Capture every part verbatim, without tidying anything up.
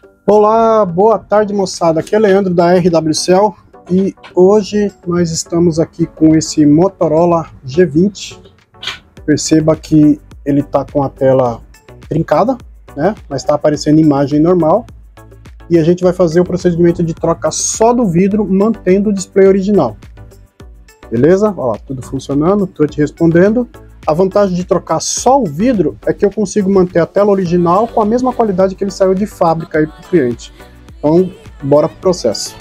Olá, boa tarde moçada, aqui é Leandro da R W Cell e hoje nós estamos aqui com esse Motorola G vinte. Perceba que ele está com a tela trincada, né? Mas está aparecendo imagem normal e a gente vai fazer o procedimento de troca só do vidro, mantendo o display original. Beleza? Olha lá, tudo funcionando, touch respondendo. A vantagem de trocar só o vidro é que eu consigo manter a tela original com a mesma qualidade que ele saiu de fábrica aí para o cliente. Então, bora pro processo.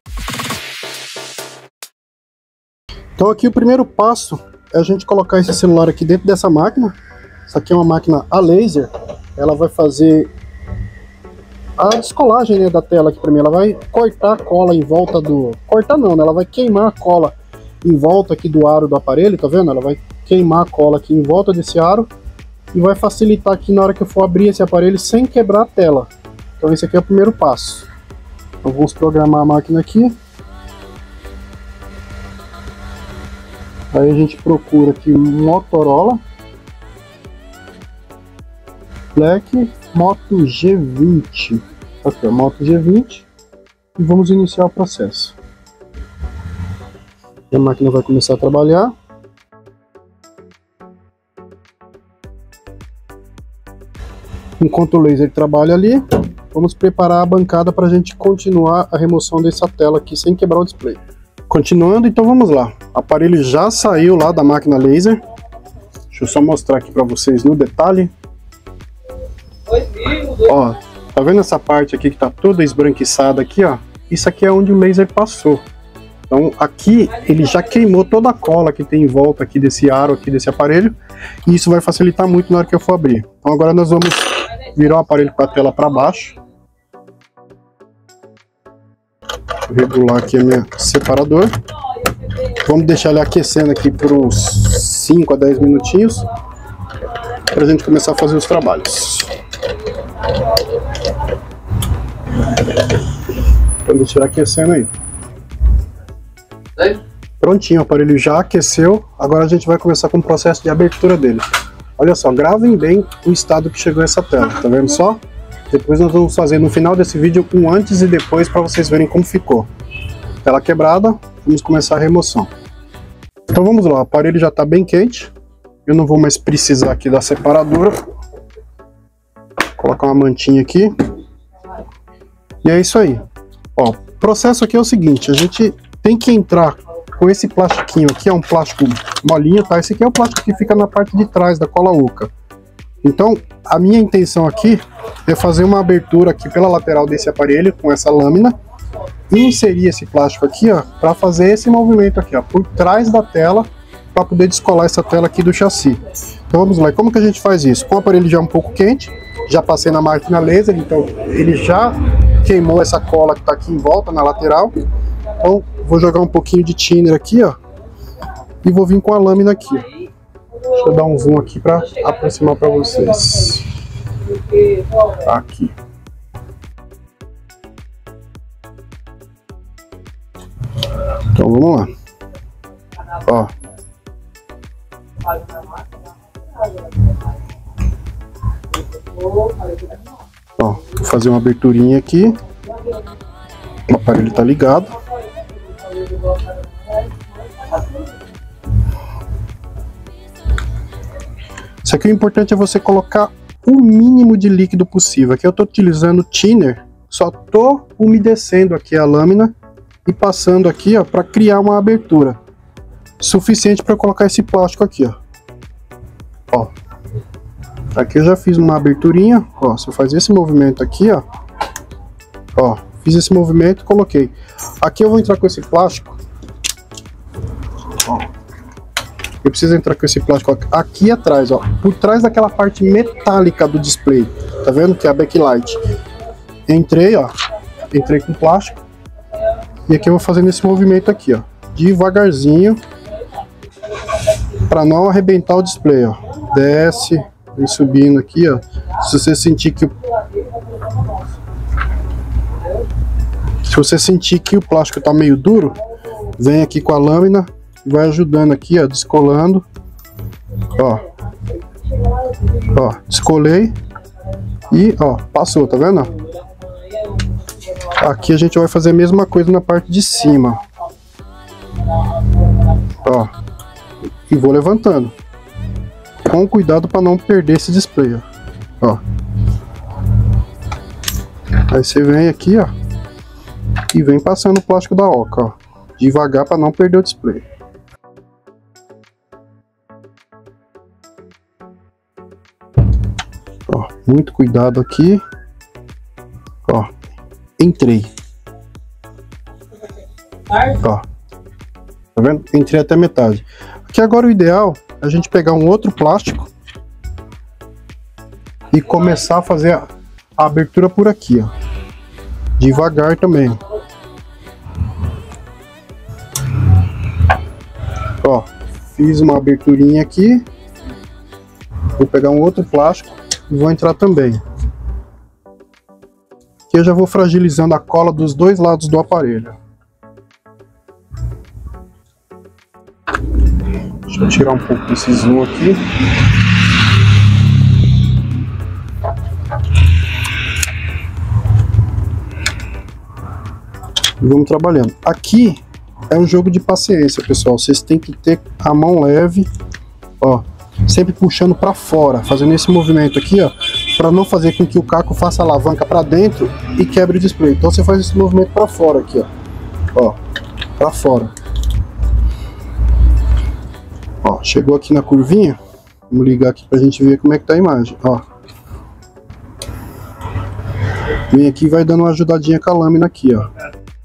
Então aqui o primeiro passo é a gente colocar esse celular aqui dentro dessa máquina. Essa aqui é uma máquina a laser. Ela vai fazer a descolagem, né, da tela aqui para mim. Ela vai cortar a cola em volta do... Cortar não, né? Ela vai queimar a cola em volta aqui do aro do aparelho, tá vendo? Ela vai queimar a cola aqui em volta desse aro e vai facilitar aqui na hora que eu for abrir esse aparelho sem quebrar a tela. Então esse aqui é o primeiro passo. Então vamos programar a máquina aqui. Aí a gente procura aqui um Motorola Black Moto G vinte. Aqui, ó, Moto G vinte. E vamos iniciar o processo. E a máquina vai começar a trabalhar. Enquanto o laser trabalha ali, vamos preparar a bancada para a gente continuar a remoção dessa tela aqui sem quebrar o display. Continuando, então vamos lá. O aparelho já saiu lá da máquina laser. Deixa eu só mostrar aqui para vocês no detalhe. Ó, tá vendo essa parte aqui que tá toda esbranquiçada aqui, ó? Isso aqui é onde o laser passou. Então aqui ele já queimou toda a cola que tem em volta aqui desse aro aqui desse aparelho. E isso vai facilitar muito na hora que eu for abrir. Então agora nós vamos virar o aparelho com a tela para baixo. Vou regular aqui a minha separador. Vamos deixar ele aquecendo aqui por uns cinco a dez minutinhos para a gente começar a fazer os trabalhos. Vamos deixar ele aquecendo aí. Prontinho, o aparelho já aqueceu. Agora a gente vai começar com o processo de abertura dele. Olha só, gravem bem o estado que chegou essa tela, tá vendo só? Depois nós vamos fazer no final desse vídeo um antes e depois para vocês verem como ficou. Tela quebrada, vamos começar a remoção. Então vamos lá, o aparelho já está bem quente. Eu não vou mais precisar aqui da separadora. Vou colocar uma mantinha aqui. E é isso aí. Ó, o processo aqui é o seguinte, a gente tem que entrar com esse plastiquinho aqui, é um plástico molinho, tá? Esse aqui é o plástico que fica na parte de trás da cola oca. Então, a minha intenção aqui é fazer uma abertura aqui pela lateral desse aparelho com essa lâmina e inserir esse plástico aqui, ó, para fazer esse movimento aqui, ó, por trás da tela, para poder descolar essa tela aqui do chassi. Então vamos lá, como que a gente faz isso? Com o aparelho já um pouco quente, já passei na máquina laser, então ele já queimou essa cola que está aqui em volta na lateral. Então vou jogar um pouquinho de thinner aqui, ó, e vou vir com a lâmina aqui. Deixa eu dar um zoom aqui para aproximar para vocês. Aqui. Então vamos lá. Ó. Ó, vou fazer uma aberturinha aqui. O aparelho está ligado. Isso aqui o importante é você colocar o mínimo de líquido possível. Aqui eu estou utilizando thinner, só estou umedecendo aqui a lâmina e passando aqui, ó, para criar uma abertura suficiente para colocar esse plástico aqui, ó. Ó, aqui eu já fiz uma aberturinha, ó. Se eu fazer esse movimento aqui, ó, ó, fiz esse movimento, coloquei. Aqui eu vou entrar com esse plástico, ó. Eu preciso entrar com esse plástico aqui atrás, ó, por trás daquela parte metálica do display. Tá vendo que é a backlight? Entrei, ó, entrei com plástico. E aqui eu vou fazendo esse movimento aqui, ó, devagarzinho, para não arrebentar o display, ó. Desce, vem subindo aqui, ó. Se você sentir que o Se você sentir que o plástico tá meio duro, vem aqui com a lâmina, vai ajudando aqui, ó, descolando. Ó. Ó, descolei. E, ó, passou, tá vendo? Aqui a gente vai fazer a mesma coisa na parte de cima. Ó. E vou levantando. Com cuidado para não perder esse display, ó. Ó. Aí você vem aqui, ó. E vem passando o plástico da oca, ó. Devagar para não perder o display. Ó, muito cuidado aqui. Ó, entrei. Ó, tá vendo? Entrei até metade. Aqui agora o ideal é a gente pegar um outro plástico e começar a fazer a, a abertura por aqui, ó. Devagar também. Ó, fiz uma aberturinha aqui. Vou pegar um outro plástico e vou entrar também. Aqui eu já vou fragilizando a cola dos dois lados do aparelho. Deixa eu tirar um pouco desse zoom aqui. E vamos trabalhando. Aqui é um jogo de paciência, pessoal. Vocês têm que ter a mão leve, ó, sempre puxando para fora, fazendo esse movimento aqui, ó, para não fazer com que o caco faça a alavanca para dentro e quebre o display. Então você faz esse movimento para fora aqui, ó, ó, para fora. Ó, chegou aqui na curvinha. Vamos ligar aqui pra gente ver como é que tá a imagem, ó. Vem aqui e vai dando uma ajudadinha com a lâmina aqui, ó.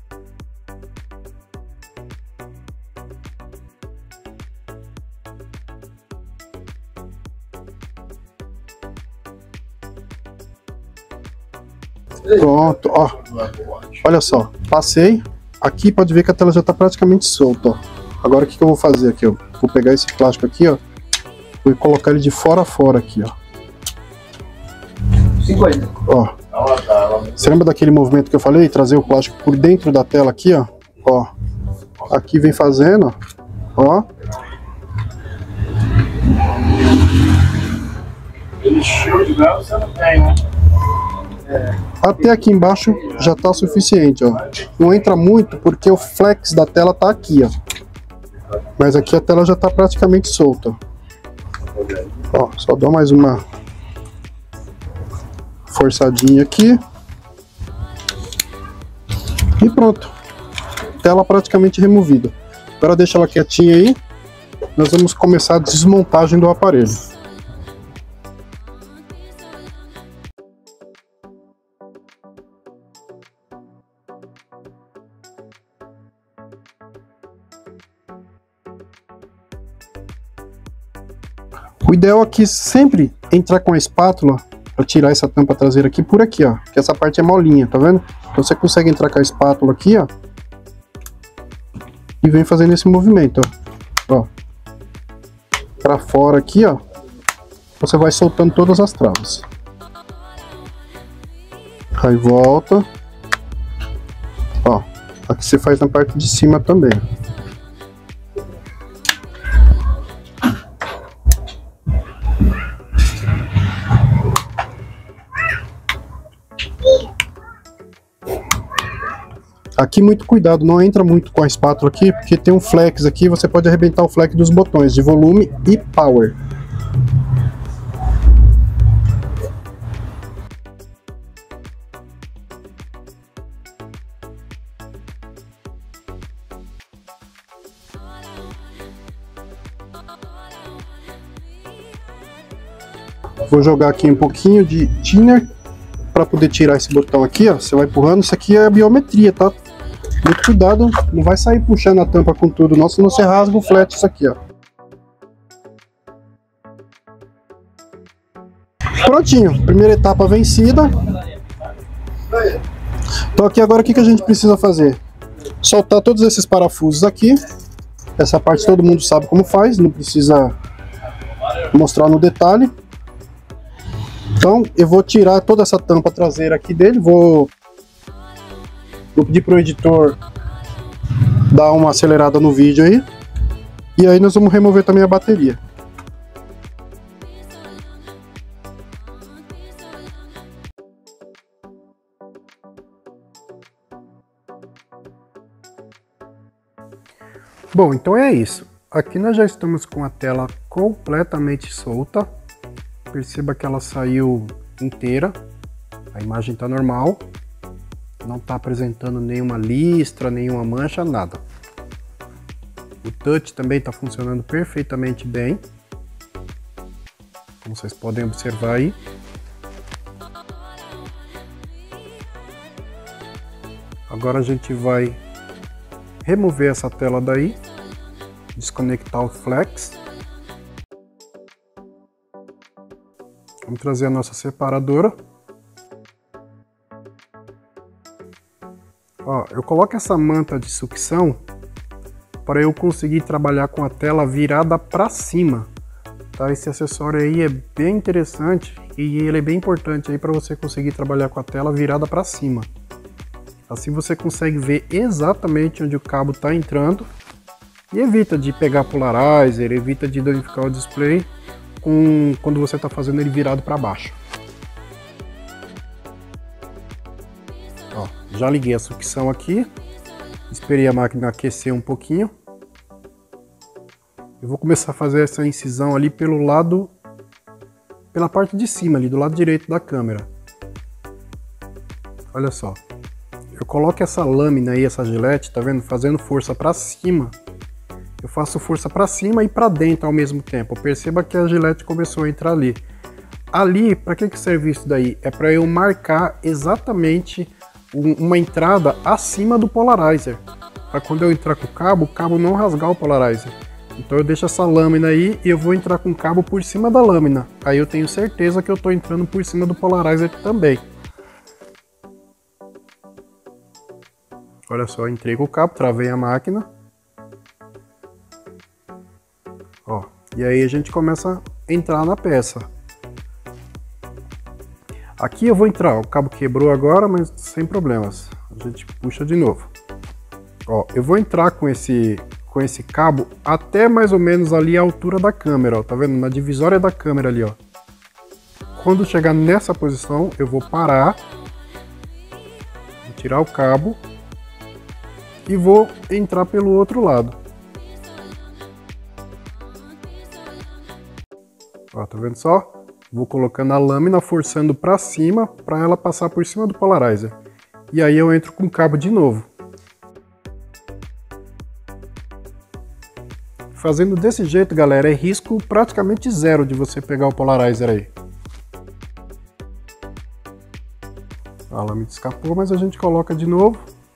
Pronto, ó. Olha só, passei. Aqui pode ver que a tela já tá praticamente solta, ó. Agora o que, que eu vou fazer aqui, ó? Vou pegar esse plástico aqui, ó. Vou colocar ele de fora a fora aqui, ó. cinquenta. Ó. Você lembra daquele movimento que eu falei? Trazer o plástico por dentro da tela aqui, ó. Ó. Aqui vem fazendo, ó. Ele show de grau você não tem, né? Até aqui embaixo já tá suficiente, ó. Não entra muito porque o flex da tela tá aqui, ó. Mas aqui a tela já tá praticamente solta. Ó, só dou mais uma forçadinha aqui. E pronto. Tela praticamente removida. Agora deixa ela quietinha aí. Nós vamos começar a desmontagem do aparelho. O ideal aqui é sempre entrar com a espátula para tirar essa tampa traseira aqui por aqui, ó. Que essa parte é molinha, tá vendo? Então você consegue entrar com a espátula aqui, ó. E vem fazendo esse movimento, ó. Ó. Para fora aqui, ó. Você vai soltando todas as travas. Aí volta. Ó. Aqui você faz na parte de cima também. Aqui muito cuidado, não entra muito com a espátula aqui, porque tem um flex aqui, você pode arrebentar o flex dos botões de volume e power. Vou jogar aqui um pouquinho de thinner para poder tirar esse botão aqui, ó. Você vai empurrando, isso aqui é a biometria, tá? Muito cuidado, não vai sair puxando a tampa com tudo, não, senão você rasga o flat isso aqui, ó. Prontinho, primeira etapa vencida. Então aqui agora o que, que a gente precisa fazer? Soltar todos esses parafusos aqui. Essa parte todo mundo sabe como faz, não precisa mostrar no detalhe. Então eu vou tirar toda essa tampa traseira aqui dele, vou, vou pedir para o editor dar uma acelerada no vídeo aí. E aí nós vamos remover também a bateria. Bom, então é isso. Aqui nós já estamos com a tela completamente solta. Perceba que ela saiu inteira. A imagem está normal. Não está apresentando nenhuma listra, nenhuma mancha, nada. O touch também está funcionando perfeitamente bem. Como vocês podem observar aí. Agora a gente vai remover essa tela daí. Desconectar o flex. Vamos trazer a nossa separadora. Ó, eu coloco essa manta de sucção para eu conseguir trabalhar com a tela virada para cima. Tá? Esse acessório aí é bem interessante e ele é bem importante aí para você conseguir trabalhar com a tela virada para cima. Assim você consegue ver exatamente onde o cabo está entrando. E evita de pegar polarizer, evita de danificar o display com, quando você está fazendo ele virado para baixo. Ó, já liguei a sucção aqui, esperei a máquina aquecer um pouquinho. Eu vou começar a fazer essa incisão ali pelo lado, pela parte de cima ali, do lado direito da câmera. Olha só, eu coloco essa lâmina aí, essa gilete, tá vendo? Fazendo força para cima. Eu faço força para cima e para dentro ao mesmo tempo. Perceba que a gilete começou a entrar ali. Ali, para que que serve isso daí? É para eu marcar exatamente um, uma entrada acima do polarizer. Para quando eu entrar com o cabo, o cabo não rasgar o polarizer. Então eu deixo essa lâmina aí e eu vou entrar com o cabo por cima da lâmina. Aí eu tenho certeza que eu estou entrando por cima do polarizer também. Olha só, entrei com o cabo, travei a máquina. Ó, e aí a gente começa a entrar na peça. Aqui eu vou entrar, ó, o cabo quebrou agora, mas sem problemas. A gente puxa de novo. Ó, eu vou entrar com esse, com esse cabo até mais ou menos ali a altura da câmera, ó, tá vendo? Na divisória da câmera ali, ó. Quando chegar nessa posição, eu vou parar, vou tirar o cabo e vou entrar pelo outro lado. Ó, tá vendo só? Vou colocando a lâmina, forçando para cima, para ela passar por cima do polarizer. E aí eu entro com o cabo de novo. Fazendo desse jeito, galera, é risco praticamente zero de você pegar o polarizer aí. A lâmina escapou, mas a gente coloca de novo.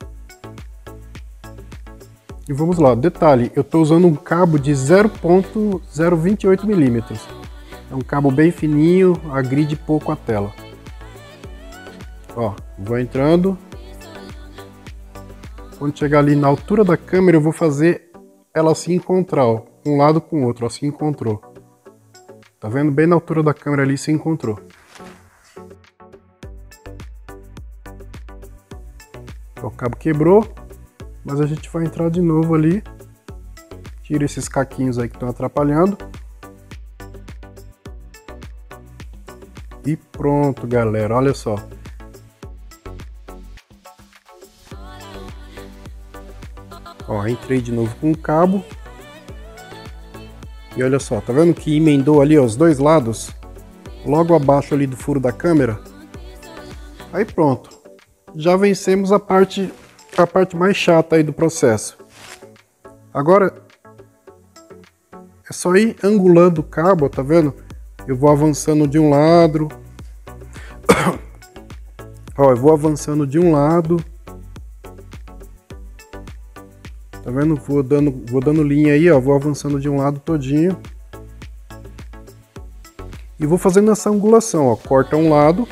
E vamos lá, detalhe, eu estou usando um cabo de zero ponto zero vinte e oito milímetros. É um cabo bem fininho, agride pouco a tela. Ó, vou entrando. Quando chegar ali na altura da câmera, eu vou fazer ela se encontrar, ó, um lado com o outro, ó, se encontrou. Tá vendo? Bem na altura da câmera ali se encontrou. Ó, o cabo quebrou, mas a gente vai entrar de novo ali. Tira esses caquinhos aí que estão atrapalhando. E pronto, galera, olha só. Ó, entrei de novo com o cabo. E olha só, tá vendo que emendou ali, ó, os dois lados? Logo abaixo ali do furo da câmera. Aí pronto. Já vencemos a parte, a parte mais chata aí do processo. Agora, é só ir angulando o cabo, tá vendo? Eu vou avançando de um lado. Ó, eu vou avançando de um lado. Tá vendo? Vou dando, vou dando linha aí, ó. Vou avançando de um lado todinho. E vou fazendo essa angulação, ó. Corta um lado.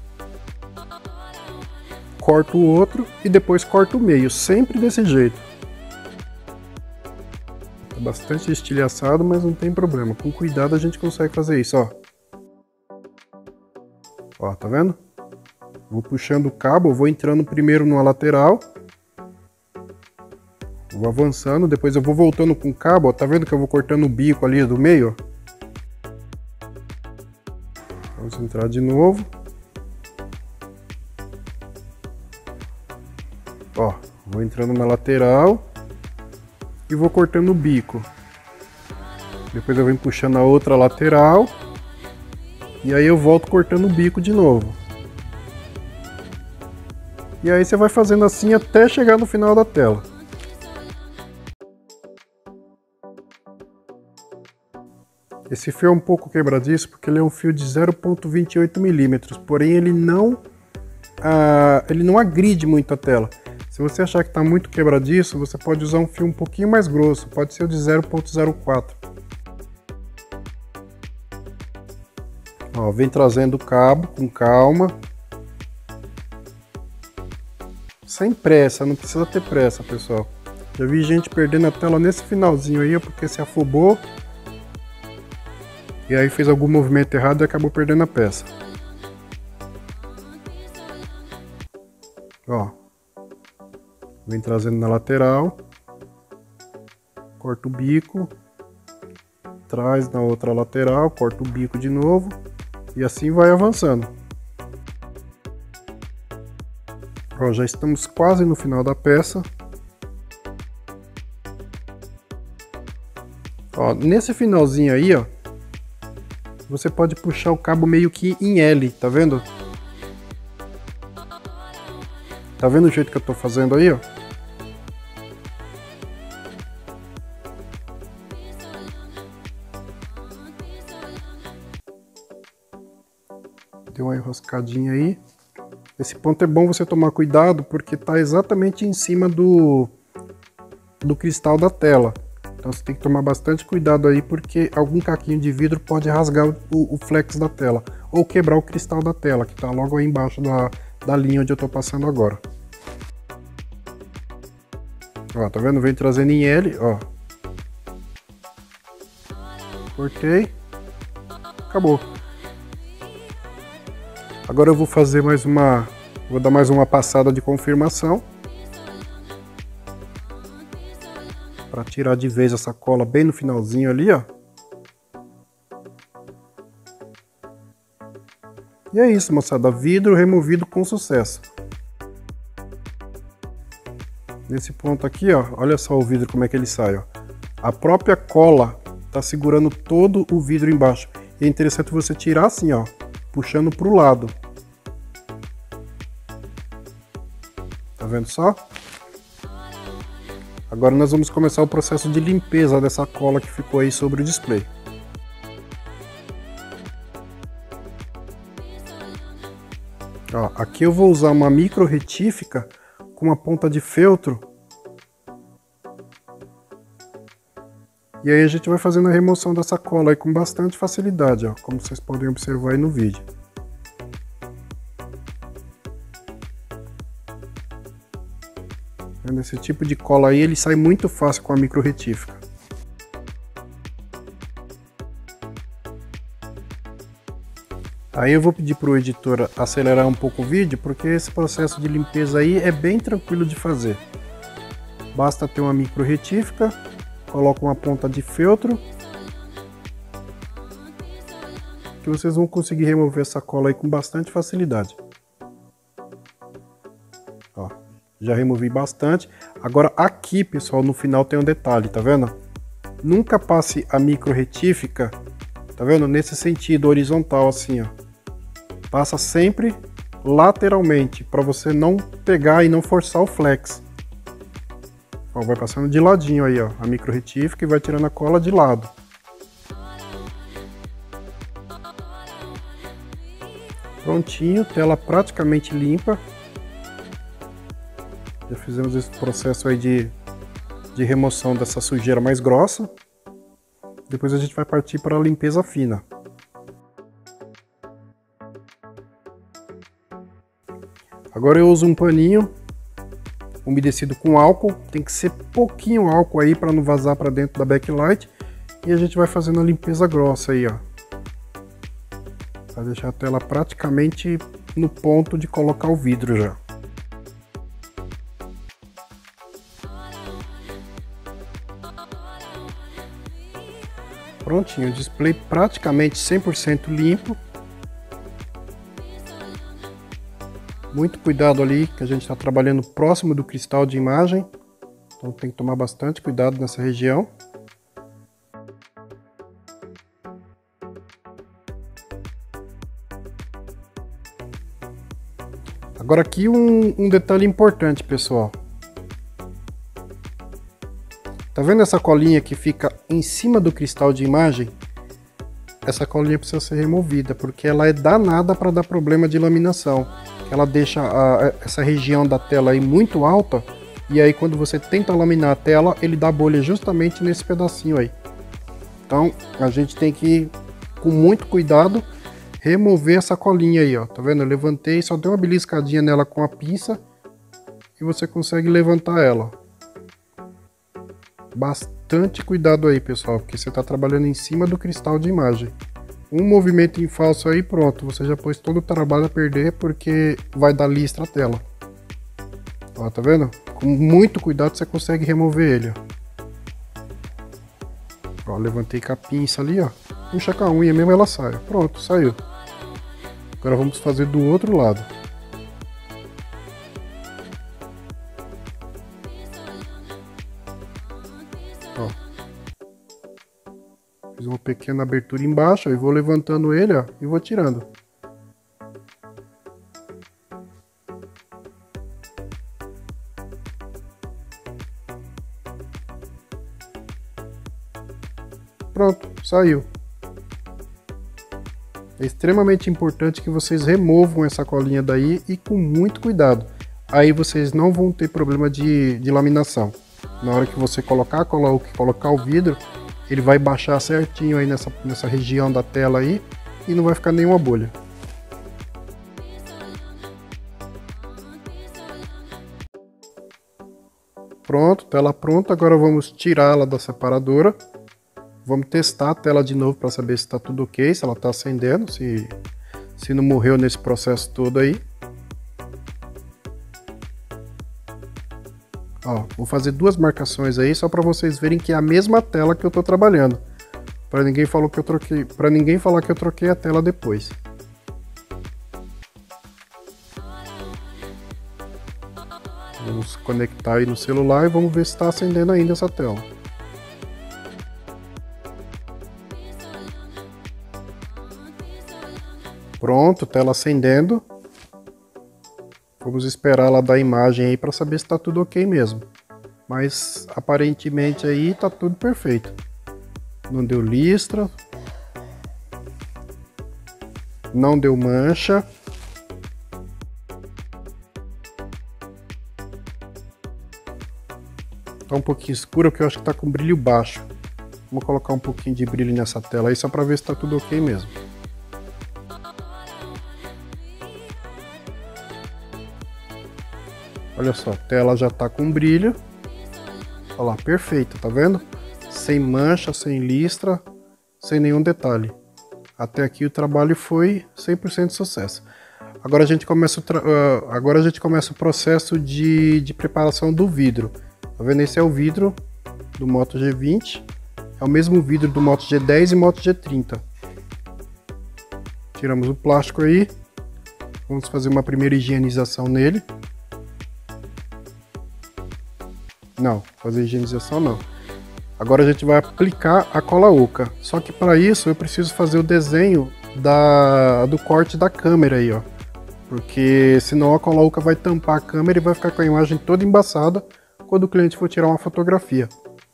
Corto o outro e depois corto o meio. Sempre desse jeito. Tá bastante estilhaçado, mas não tem problema. Com cuidado a gente consegue fazer isso, ó. Ó, tá vendo? Vou puxando o cabo, vou entrando primeiro numa lateral. Vou avançando, depois eu vou voltando com o cabo, ó. Tá vendo que eu vou cortando o bico ali do meio, ó? Vamos entrar de novo. Ó, vou entrando na lateral. E e vou cortando o bico. Depois eu venho puxando a outra lateral. E aí eu volto cortando o bico de novo. E aí você vai fazendo assim até chegar no final da tela. Esse fio é um pouco quebradiço porque ele é um fio de zero ponto vinte e oito milímetros, porém ele não, ah, ele não agride muito a tela. Se você achar que está muito quebradiço, você pode usar um fio um pouquinho mais grosso, pode ser o de zero ponto zero quatro. Ó, vem trazendo o cabo com calma. Sem pressa, não precisa ter pressa, pessoal. Já vi gente perdendo a tela nesse finalzinho aí, porque se afobou. E aí fez algum movimento errado e acabou perdendo a peça. Ó. Vem trazendo na lateral. Corta o bico. Traz na outra lateral, corta o bico de novo. E assim vai avançando. Ó, já estamos quase no final da peça. Ó, nesse finalzinho aí, ó, você pode puxar o cabo meio que em L, tá vendo? Tá vendo o jeito que eu tô fazendo aí, ó? Deu uma enroscadinha aí. Esse ponto é bom você tomar cuidado porque tá exatamente em cima do, do cristal da tela. Então você tem que tomar bastante cuidado aí porque algum caquinho de vidro pode rasgar o, o flex da tela. Ou quebrar o cristal da tela, que tá logo aí embaixo da, da linha onde eu tô passando agora. Ó, tá vendo? Vem trazendo em L, ó. Cortei. Acabou. Agora eu vou fazer mais uma, vou dar mais uma passada de confirmação para tirar de vez essa cola bem no finalzinho ali, ó. E é isso, moçada, vidro removido com sucesso. Nesse ponto aqui, ó, olha só o vidro como é que ele sai, ó. A própria cola tá segurando todo o vidro embaixo. E é interessante você tirar assim, ó, puxando para o lado. Tá vendo só? Agora nós vamos começar o processo de limpeza dessa cola que ficou aí sobre o display. Ó, aqui eu vou usar uma micro retífica com uma ponta de feltro. E aí a gente vai fazendo a remoção dessa cola aí com bastante facilidade, ó, como vocês podem observar aí no vídeo. Vendo esse tipo de cola aí, ele sai muito fácil com a micro retífica. Aí eu vou pedir para o editor acelerar um pouco o vídeo, porque esse processo de limpeza aí é bem tranquilo de fazer. Basta ter uma micro retífica. Coloco uma ponta de feltro que vocês vão conseguir remover essa cola aí com bastante facilidade. Ó, já removi bastante. Agora aqui, pessoal, no final tem um detalhe, tá vendo? Nunca passe a micro retífica, tá vendo? Nesse sentido horizontal assim, ó. Passa sempre lateralmente para você não pegar e não forçar o flex. Ó, vai passando de ladinho aí, ó, a micro retífica e vai tirando a cola de lado. Prontinho, tela praticamente limpa. Já fizemos esse processo aí de, de remoção dessa sujeira mais grossa. Depois a gente vai partir para a limpeza fina. Agora eu uso um paninho umedecido com álcool, tem que ser pouquinho álcool aí para não vazar para dentro da backlight, e a gente vai fazendo a limpeza grossa aí, ó, para deixar a tela praticamente no ponto de colocar o vidro já. Prontinho, o display praticamente cem por cento limpo. Muito cuidado ali, que a gente está trabalhando próximo do cristal de imagem. Então tem que tomar bastante cuidado nessa região. Agora aqui um, um detalhe importante, pessoal. Tá vendo essa colinha que fica em cima do cristal de imagem? Essa colinha precisa ser removida, porque ela é danada para dar problema de laminação. Ela deixa a, essa região da tela aí muito alta, e aí quando você tenta laminar a tela, ele dá bolha justamente nesse pedacinho aí. Então a gente tem que, com muito cuidado, remover essa colinha aí, ó. Tá vendo? Eu levantei, só dei uma beliscadinha nela com a pinça e você consegue levantar ela. Bastante cuidado aí, pessoal, porque você está trabalhando em cima do cristal de imagem. Um movimento em falso aí, pronto, você já pôs todo o trabalho a perder, porque vai dar listra a tela. Ó, tá vendo? Com muito cuidado você consegue remover ele, ó. Ó, levantei com a pinça ali, ó. Puxa com a unha mesmo, ela sai. Pronto, saiu. Agora vamos fazer do outro lado. Ó. Fiz uma pequena abertura embaixo e vou levantando ele, ó, e vou tirando. Pronto, saiu. É extremamente importante que vocês removam essa colinha daí e com muito cuidado. Aí vocês não vão ter problema de, de laminação. Na hora que você colocar a cola Oca e colocar o vidro, ele vai baixar certinho aí nessa, nessa região da tela aí e não vai ficar nenhuma bolha. Pronto, tela pronta. Agora vamos tirá-la da separadora. Vamos testar a tela de novo para saber se está tudo ok, se ela está acendendo, se, se não morreu nesse processo todo aí. Ó, vou fazer duas marcações aí só para vocês verem que é a mesma tela que eu estou trabalhando, para ninguém falar que eu troquei, para ninguém falar que eu troquei a tela depois. Vamos conectar aí no celular e vamos ver se está acendendo ainda essa tela. Pronto, tela acendendo. Vamos esperar ela dar imagem aí para saber se está tudo ok mesmo. Mas aparentemente aí está tudo perfeito. Não deu listra. Não deu mancha. Tá um pouquinho escura porque eu acho que está com brilho baixo. Vamos colocar um pouquinho de brilho nessa tela aí só para ver se está tudo ok mesmo. Olha só, a tela já tá com brilho. Olha lá, perfeita, tá vendo? Sem mancha, sem listra, sem nenhum detalhe. Até aqui o trabalho foi cem por cento de sucesso. Agora a gente começa o, uh, agora a gente começa o processo de, de preparação do vidro. Tá vendo? Esse é o vidro do Moto G vinte. É o mesmo vidro do Moto G dez e Moto G trinta. Tiramos o plástico aí. Vamos fazer uma primeira higienização nele. Não, fazer higienização não. Agora a gente vai aplicar a cola Oca. Só que para isso eu preciso fazer o desenho da, do corte da câmera aí, ó. Porque senão a cola Oca vai tampar a câmera e vai ficar com a imagem toda embaçada quando o cliente for tirar uma fotografia.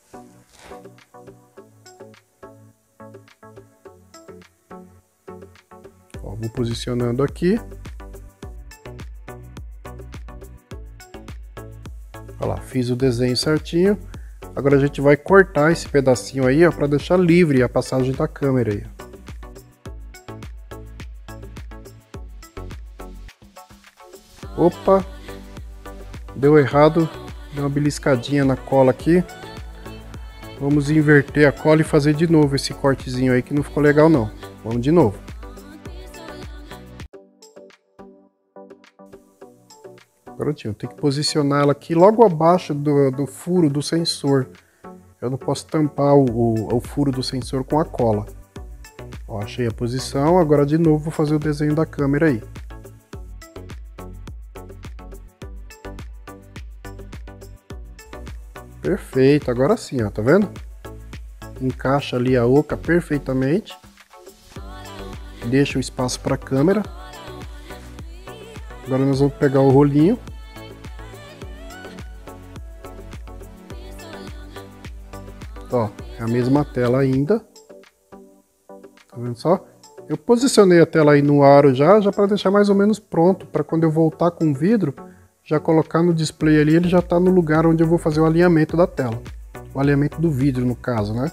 Ó, vou posicionando aqui. Olha lá, fiz o desenho certinho. Agora a gente vai cortar esse pedacinho aí, ó, para deixar livre a passagem da câmera aí. Opa, deu errado, deu uma beliscadinha na cola aqui. Vamos inverter a cola e fazer de novo esse cortezinho aí que não ficou legal não. Vamos de novo. Prontinho, tem que posicionar ela aqui logo abaixo do, do furo do sensor. Eu não posso tampar o, o, o furo do sensor com a cola. Ó, achei a posição, agora de novo vou fazer o desenho da câmera aí. Perfeito, agora sim, ó, tá vendo? Encaixa ali a oca perfeitamente. Deixa o espaço para a câmera. Agora nós vamos pegar o rolinho. Ó, é a mesma tela ainda. Tá vendo só? Eu posicionei a tela aí no aro já, já para deixar mais ou menos pronto, para quando eu voltar com o vidro, já colocar no display ali, ele já tá no lugar onde eu vou fazer o alinhamento da tela. O alinhamento do vidro, no caso, né?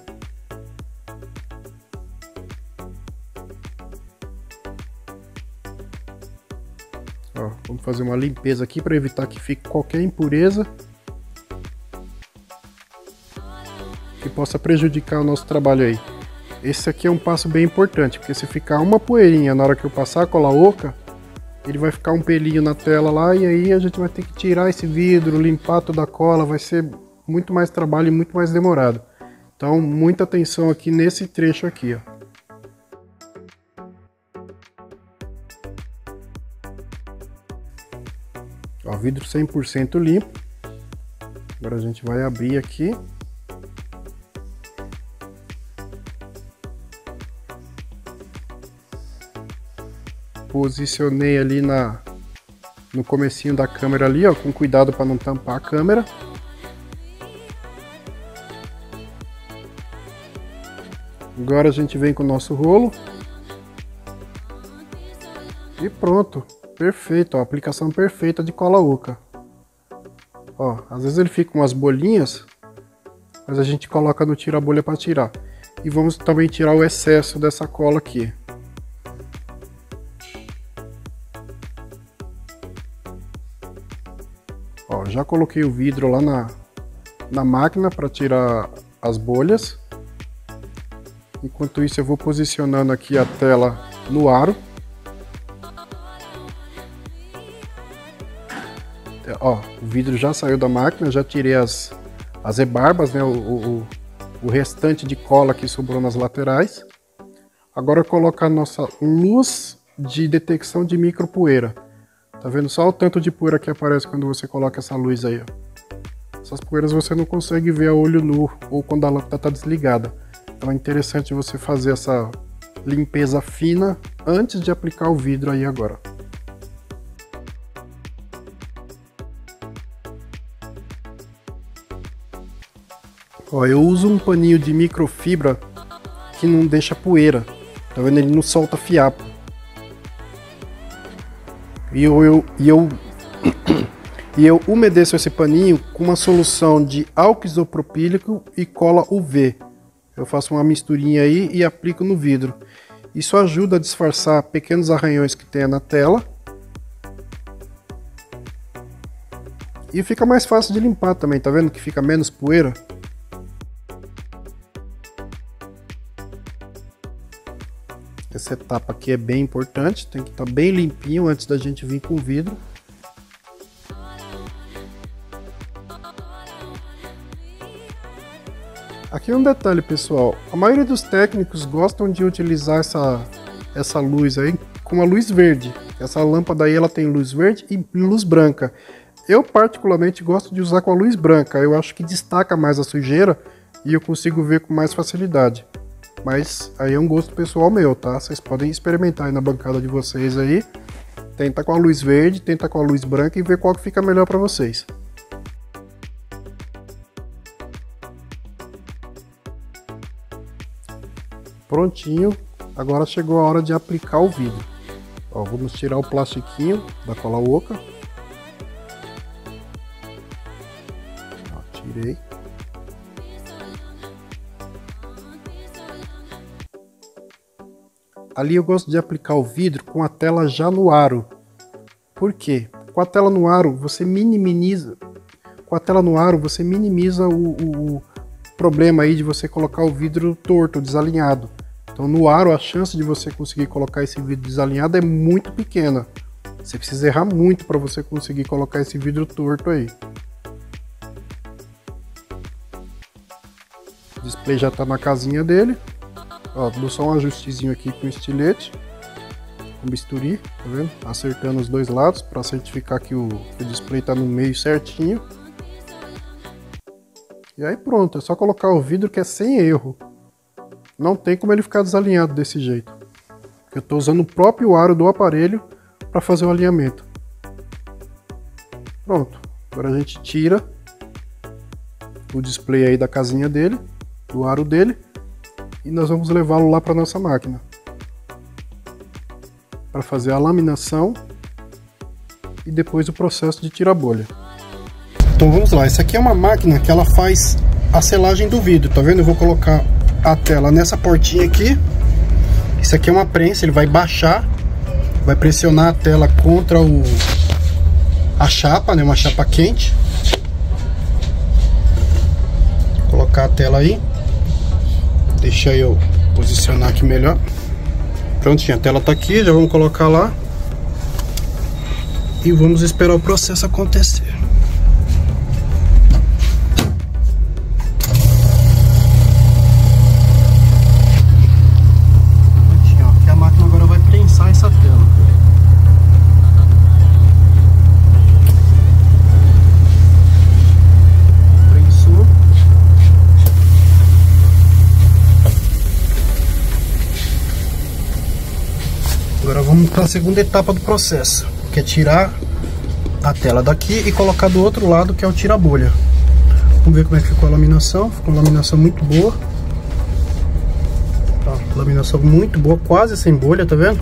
Ó, vamos fazer uma limpeza aqui para evitar que fique qualquer impureza que possa prejudicar o nosso trabalho aí. Esse aqui é um passo bem importante, porque se ficar uma poeirinha na hora que eu passar a cola oca, ele vai ficar um pelinho na tela lá, e aí a gente vai ter que tirar esse vidro, limpar toda a cola, vai ser muito mais trabalho e muito mais demorado. Então, muita atenção aqui nesse trecho aqui, ó. Ó, vidro cem por cento limpo. Agora a gente vai abrir aqui. Posicionei ali na, no comecinho da câmera ali, ó, com cuidado para não tampar a câmera. Agora a gente vem com o nosso rolo. E pronto, perfeito, ó, aplicação perfeita de cola oca. Ó, às vezes ele fica com umas bolinhas, mas a gente coloca no tira-bolha para tirar. E vamos também tirar o excesso dessa cola aqui. Ó, já coloquei o vidro lá na, na máquina para tirar as bolhas. Enquanto isso eu vou posicionando aqui a tela no aro. Ó, o vidro já saiu da máquina, já tirei as, as rebarbas, né, o, o, o restante de cola que sobrou nas laterais. Agora eu coloco a nossa luz de detecção de micropoeira. Tá vendo só o tanto de poeira que aparece quando você coloca essa luz aí, ó. Essas poeiras você não consegue ver a olho nu ou quando a lâmpada está desligada. Então é interessante você fazer essa limpeza fina antes de aplicar o vidro aí agora. Ó, eu uso um paninho de microfibra que não deixa poeira. Tá vendo? Ele não solta fiapo. E eu, eu, e eu, e eu umedeço esse paninho com uma solução de álcool isopropílico e cola U V. Eu faço uma misturinha aí e aplico no vidro. Isso ajuda a disfarçar pequenos arranhões que tenha na tela. E fica mais fácil de limpar também, tá vendo que fica menos poeira? Essa etapa aqui é bem importante, tem que estar bem limpinho antes da gente vir com o vidro. Aqui um detalhe, pessoal, a maioria dos técnicos gostam de utilizar essa, essa luz aí com a luz verde. Essa lâmpada aí ela tem luz verde e luz branca. Eu particularmente gosto de usar com a luz branca, eu acho que destaca mais a sujeira e eu consigo ver com mais facilidade. Mas aí é um gosto pessoal meu, tá? Vocês podem experimentar aí na bancada de vocês aí. Tenta com a luz verde, tenta com a luz branca e ver qual que fica melhor para vocês. Prontinho, agora chegou a hora de aplicar o vidro. Ó, vamos tirar o plastiquinho da cola oca. Ó, tirei. Ali eu gosto de aplicar o vidro com a tela já no aro. Por quê? Com a tela no aro você minimiza, com a tela no aro você minimiza o, o, o problema aí de você colocar o vidro torto, desalinhado. Então no aro a chance de você conseguir colocar esse vidro desalinhado é muito pequena. Você precisa errar muito para você conseguir colocar esse vidro torto aí. O display já está na casinha dele. Ó, dou só um ajustezinho aqui com o estilete, com bisturi, tá vendo? Acertando os dois lados para certificar que o, que o display está no meio certinho. E aí pronto, é só colocar o vidro que é sem erro. Não tem como ele ficar desalinhado desse jeito. Eu estou usando o próprio aro do aparelho para fazer o alinhamento. Pronto, agora a gente tira o display aí da casinha dele, do aro dele, e nós vamos levá-lo lá para nossa máquina para fazer a laminação e depois o processo de tirar bolha. Então vamos lá, essa aqui é uma máquina que ela faz a selagem do vidro, tá vendo? Eu vou colocar a tela nessa portinha aqui. Isso aqui é uma prensa, ele vai baixar, vai pressionar a tela contra o a chapa, né? Uma chapa quente. Vou colocar a tela aí. Deixa eu posicionar aqui melhor. Prontinho, a tela tá aqui, já vamos colocar lá. E vamos esperar o processo acontecer. Essa tela. Prensou. Agora vamos para a segunda etapa do processo, que é tirar a tela daqui e colocar do outro lado, que é o tira-bolha. Vamos ver como é que ficou a laminação. Ficou uma laminação muito boa. Tá, laminação muito boa, quase sem bolha, tá vendo?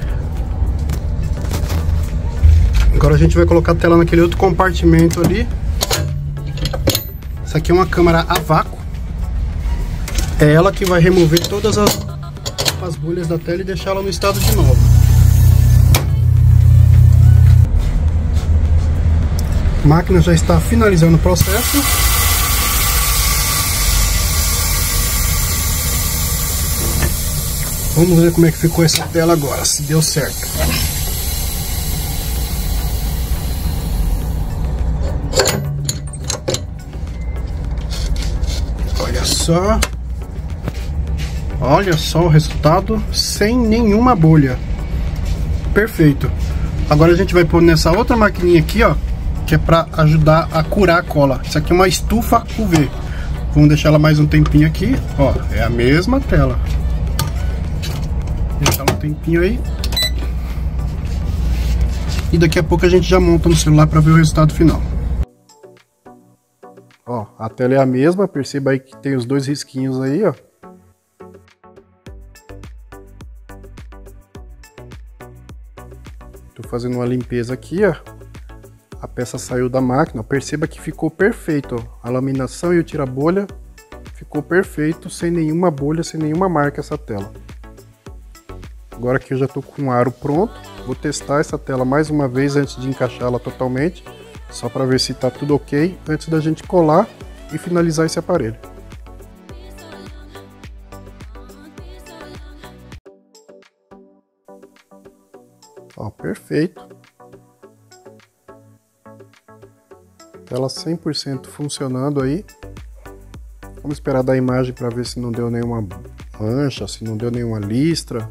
Agora a gente vai colocar a tela naquele outro compartimento ali. Essa aqui é uma câmara a vácuo. É ela que vai remover todas as, as bolhas da tela e deixá-la no estado de nova. A máquina já está finalizando o processo. Vamos ver como é que ficou essa tela agora, se deu certo. Olha só. Olha só o resultado sem nenhuma bolha. Perfeito. Agora a gente vai pôr nessa outra maquininha aqui, ó, que é para ajudar a curar a cola. Isso aqui é uma estufa U V. Vamos deixar ela mais um tempinho aqui. Ó, é a mesma tela. Deixar um tempinho aí. E daqui a pouco a gente já monta no celular para ver o resultado final. Ó, a tela é a mesma, perceba aí que tem os dois risquinhos aí, ó. Tô fazendo uma limpeza aqui, ó. A peça saiu da máquina, perceba que ficou perfeito, ó. A laminação e o tira-bolha ficou perfeito, sem nenhuma bolha, sem nenhuma marca essa tela. Agora que eu já tô com o aro pronto, vou testar essa tela mais uma vez antes de encaixá-la totalmente. Só para ver se está tudo ok antes da gente colar e finalizar esse aparelho. Ó, perfeito. Tela cem por cento funcionando aí. Vamos esperar dar a imagem para ver se não deu nenhuma mancha, se não deu nenhuma listra.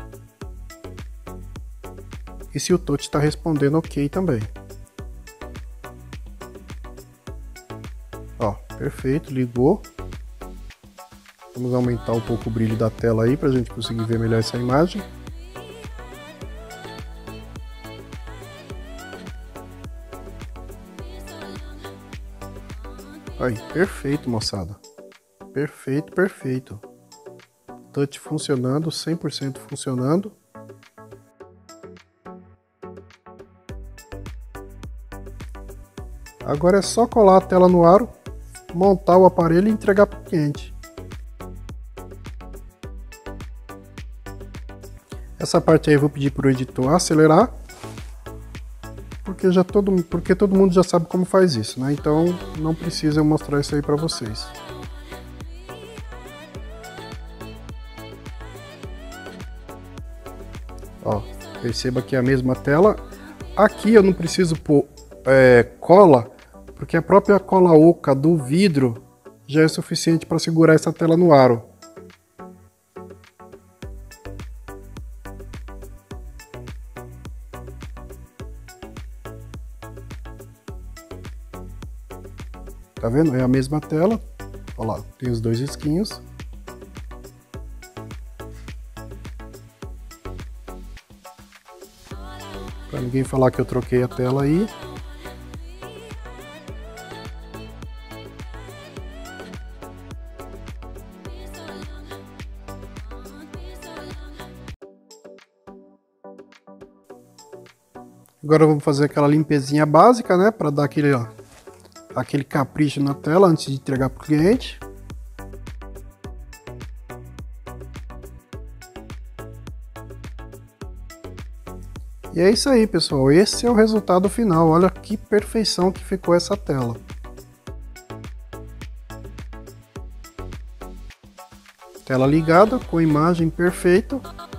E se o touch está respondendo ok também. Ó, perfeito, ligou. Vamos aumentar um pouco o brilho da tela aí para a gente conseguir ver melhor essa imagem. Aí, perfeito, moçada. Perfeito, perfeito. Touch funcionando, cem por cento funcionando. Agora é só colar a tela no aro, montar o aparelho e entregar para o cliente. Essa parte aí eu vou pedir para o editor acelerar, porque, já todo, porque todo mundo já sabe como faz isso, né? Então não precisa eu mostrar isso aí para vocês. Ó, perceba que é a mesma tela. Aqui eu não preciso pôr é, cola, porque a própria cola oca do vidro já é suficiente para segurar essa tela no aro. Tá vendo? É a mesma tela, Olha lá, tem os dois risquinhos. Para ninguém falar que eu troquei a tela aí. Agora vamos fazer aquela limpezinha básica, né, para dar aquele, ó, aquele capricho na tela antes de entregar para o cliente. E é isso aí, pessoal, esse é o resultado final. Olha que perfeição que ficou essa tela. Tela ligada, com imagem perfeita.